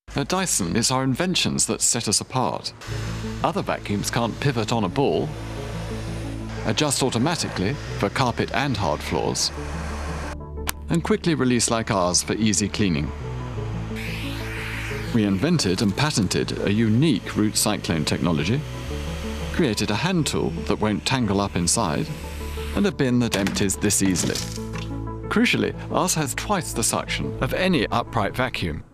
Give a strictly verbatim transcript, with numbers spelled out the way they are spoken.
At Dyson, it's our inventions that set us apart. Other vacuums can't pivot on a ball, adjust automatically for carpet and hard floors, and quickly release like ours for easy cleaning. We invented and patented a unique root cyclone technology, created a hand tool that won't tangle up inside, and a bin that empties this easily. Crucially, ours has twice the suction of any upright vacuum,